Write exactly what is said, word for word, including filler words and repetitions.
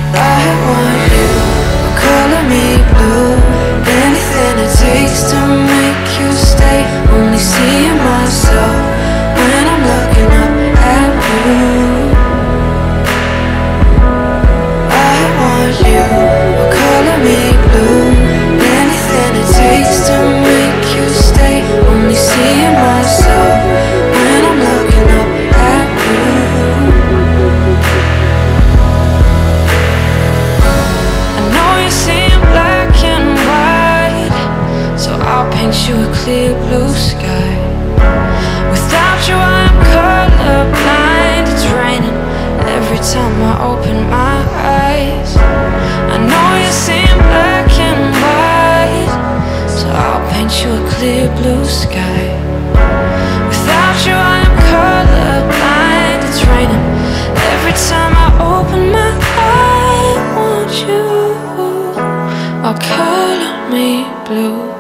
I want you, color me blue. Anything it takes to make you stay. Only seeing myself when I'm looking up at you. I want you, color me blue. Anything it takes to make you stay. Only seeing myself when I'm looking up at you. I know you're seeing black and white, so I'll paint you a clear blue sky. Without you I'm colorblind. It's raining every time I open my eyes. I know you're seeing black and white, so I'll paint you a clear blue sky. Without you I'm colorblind. It's raining every time I open my eyes. I want you, oh, color me blue.